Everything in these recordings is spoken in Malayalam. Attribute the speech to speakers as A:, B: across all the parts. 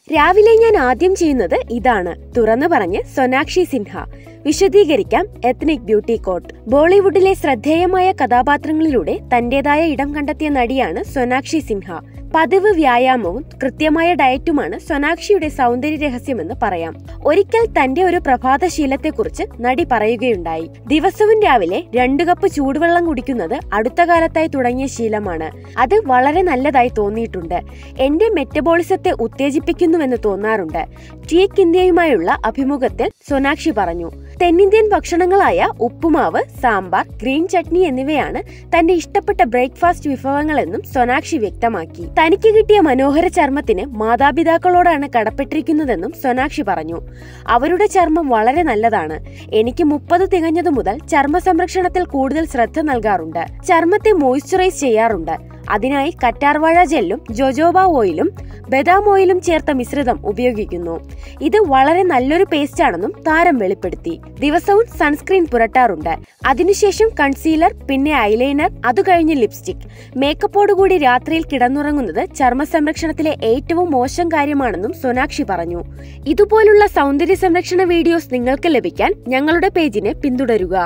A: രാവിലെ ഞാൻ ആദ്യം ചെയ്യുന്നത് ഇതാണ്, തുറന്നു പറഞ്ഞ് സൊനാക്ഷി സിൻഹ. വിശദീകരിക്കാം എത്നിക് ബ്യൂട്ടി കോട്ട്. ബോളിവുഡിലെ ശ്രദ്ധേയമായ കഥാപാത്രങ്ങളിലൂടെ തന്റേതായ ഇടം കണ്ടെത്തിയ നടിയാണ് സൊനാക്ഷി സിൻഹ. പതിവ് വ്യായാമവും കൃത്യമായ ഡയറ്റുമാണ് സൊനാക്ഷിയുടെ സൗന്ദര്യ രഹസ്യമെന്ന് പറയാം. ഒരിക്കൽ തന്റെ ഒരു പ്രഭാതശീലത്തെക്കുറിച്ച് നടി പറയുകയുണ്ടായി. ദിവസവും രാവിലെ 2 കപ്പ് ചൂടുവെള്ളം കുടിക്കുന്നത് അടുത്ത കാലത്തായി തുടങ്ങിയ ശീലമാണ്. അത് വളരെ നല്ലതായി തോന്നിയിട്ടുണ്ട്. എന്റെ മെറ്റബോളിസത്തെ ഉത്തേജിപ്പിക്കുന്നുവെന്ന് തോന്നാറുണ്ട്. ടീക്ക് ഇന്ത്യയുമായുള്ള അഭിമുഖത്തിൽ സൊനാക്ഷി പറഞ്ഞു. തെന്നിന്ത്യൻ ഭക്ഷണങ്ങളായ ഉപ്പുമാവ്, സാമ്പാർ, ഗ്രീൻ ചട്നി എന്നിവയാണ് തന്റെ ഇഷ്ടപ്പെട്ട ബ്രേക്ക്ഫാസ്റ്റ് വിഭവങ്ങളെന്നും സൊനാക്ഷി വ്യക്തമാക്കി. തനിക്ക് കിട്ടിയ മനോഹര ചർമ്മത്തിന് മാതാപിതാക്കളോടാണ് കടപ്പെട്ടിരിക്കുന്നതെന്നും സൊനാക്ഷി പറഞ്ഞു. അവരുടെ ചർമ്മം വളരെ നല്ലതാണ്. എനിക്ക് 30 തികഞ്ഞതു മുതൽ ചർമ്മ സംരക്ഷണത്തിൽ കൂടുതൽ ശ്രദ്ധ നൽകാറുണ്ട്. ചർമ്മത്തെ മോയ്സ്ചറൈസ് ചെയ്യാറുണ്ട്. അതിനായി കറ്റാർവാഴ ജെല്ലും ജോജോബ ഓയിലും ബദാം ഓയിലും ചേർത്ത മിശ്രിതം ഉപയോഗിക്കുന്നു. ഇത് വളരെ നല്ലൊരു പേസ്റ്റ് ആണെന്നും താരം വെളിപ്പെടുത്തി. ദിവസവും സൺസ്ക്രീൻ പുരട്ടാറുണ്ട്. അതിനുശേഷം കൺസീലർ, പിന്നെ ഐലൈനർ, അതുകഴിഞ്ഞ് ലിപ്സ്റ്റിക്. മേക്കപ്പോടുകൂടി രാത്രിയിൽ കിടന്നുറങ്ങുന്നത് ചർമ്മ സംരക്ഷണത്തിലെ ഏറ്റവും മോശം കാര്യമാണെന്നും സൊനാക്ഷി പറഞ്ഞു. ഇതുപോലുള്ള സൗന്ദര്യ സംരക്ഷണ വീഡിയോസ് നിങ്ങൾക്ക് ലഭിക്കാൻ ഞങ്ങളുടെ പേജിനെ പിന്തുടരുക.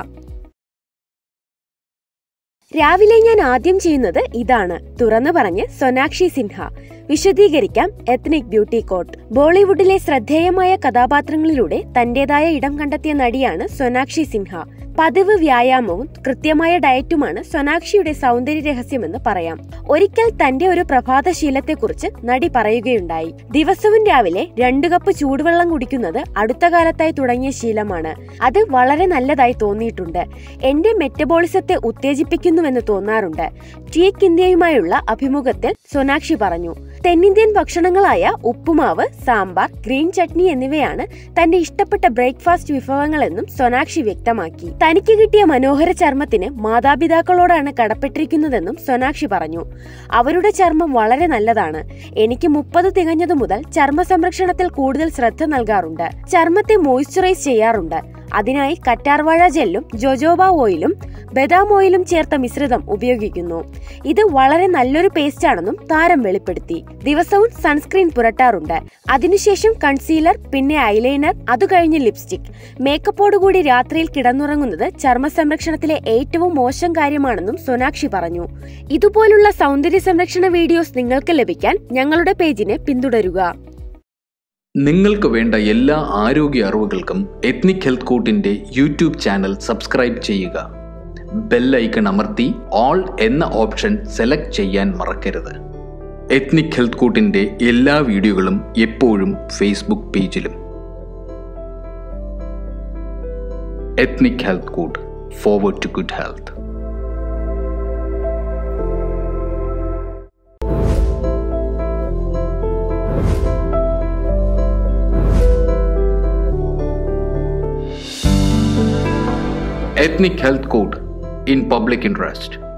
A: രാവിലെ ഞാൻ ആദ്യം ചെയ്യുന്നത് ഇതാണ്, തുറന്നു പറഞ്ഞ് സൊനാക്ഷി സിൻഹ. വിശദീകരിക്കാം എത്നിക് ബ്യൂട്ടി കോട്ട്. ബോളിവുഡിലെ ശ്രദ്ധേയമായ കഥാപാത്രങ്ങളിലൂടെ തന്റേതായ ഇടം കണ്ടെത്തിയ നടിയാണ് സൊനാക്ഷി സിൻഹ. പതിവ് വ്യായാമവും കൃത്യമായ ഡയറ്റുമാണ് സൊനാക്ഷിയുടെ സൗന്ദര്യ രഹസ്യമെന്ന് പറയാം. ഒരിക്കൽ തന്റെ ഒരു പ്രഭാതശീലത്തെക്കുറിച്ച് നടി പറയുകയുണ്ടായി. ദിവസവും രാവിലെ 2 കപ്പ് ചൂടുവെള്ളം കുടിക്കുന്നത് അടുത്ത കാലത്തായി തുടങ്ങിയ ശീലമാണ്. അത് വളരെ നല്ലതായി തോന്നിയിട്ടുണ്ട്. എന്റെ മെറ്റബോളിസത്തെ ഉത്തേജിപ്പിക്കുന്നുവെന്ന് തോന്നാറുണ്ട്. ടീക്ക് ഇന്ത്യയുമായുള്ള അഭിമുഖത്തിൽ സൊനാക്ഷി പറഞ്ഞു. തെന്നിന്ത്യൻ ഭക്ഷണങ്ങളായ ഉപ്പുമാവ്, സാമ്പാർ, ഗ്രീൻ ചട്നി എന്നിവയാണ് തന്റെ ഇഷ്ടപ്പെട്ട ബ്രേക്ക്ഫാസ്റ്റ് വിഭവങ്ങളെന്നും സൊനാക്ഷി വ്യക്തമാക്കി. തനിക്ക് കിട്ടിയ മനോഹര ചർമ്മത്തിന് മാതാപിതാക്കളോടാണ് കടപ്പെട്ടിരിക്കുന്നതെന്നും സൊനാക്ഷി പറഞ്ഞു. അവരുടെ ചർമ്മം വളരെ നല്ലതാണ്. എനിക്ക് 30 തികഞ്ഞതു മുതൽ ചർമ്മ സംരക്ഷണത്തിൽ കൂടുതൽ ശ്രദ്ധ നൽകാറുണ്ട്. ചർമ്മത്തെ മോയ്സ്ചറൈസ് ചെയ്യാറുണ്ട്. അതിനായി കറ്റാർവാഴ ജെല്ലും ജോജോബ ഓയിലും ബദാം ഓയിലും ചേർത്ത മിശ്രിതം ഉപയോഗിക്കുന്നു. ഇത് വളരെ നല്ലൊരു പേസ്റ്റ് ആണെന്നും താരം വെളിപ്പെടുത്തി. ദിവസവും സൺസ്ക്രീൻ പുരട്ടാറുണ്ട്. അതിനുശേഷം കൺസീലർ, പിന്നെ ഐലൈനർ, അതുകഴിഞ്ഞ് ലിപ്സ്റ്റിക്. മേക്കപ്പോടുകൂടി രാത്രിയിൽ കിടന്നുറങ്ങുന്നത് ചർമ്മ സംരക്ഷണത്തിലെ ഏറ്റവും മോശം കാര്യമാണെന്നും സൊനാക്ഷി പറഞ്ഞു. ഇതുപോലുള്ള സൗന്ദര്യ സംരക്ഷണ വീഡിയോസ് നിങ്ങൾക്ക് ലഭിക്കാൻ ഞങ്ങളുടെ പേജിനെ പിന്തുടരുക.
B: നിങ്ങൾക്ക് വേണ്ട എല്ലാ ആരോഗ്യ അറിവുകൾക്കും എത്നിക് ഹെൽത്ത് കോട്ടിന്റെ യൂട്യൂബ് ചാനൽ സബ്സ്ക്രൈബ് ചെയ്യുക. ബെൽ ഐക്കൺ അമർത്തി ഓൾ എന്ന ഓപ്ഷൻ സെലക്ട് ചെയ്യാൻ മറക്കരുത്. എത്നിക് ഹെൽത്ത് കോട്ടിന്റെ എല്ലാ വീഡിയോകളും എപ്പോഴും ഫേസ്ബുക്ക് പേജിലും. Ethnic Health Code, forward to good health. Ethnic Health Code in Public Interest.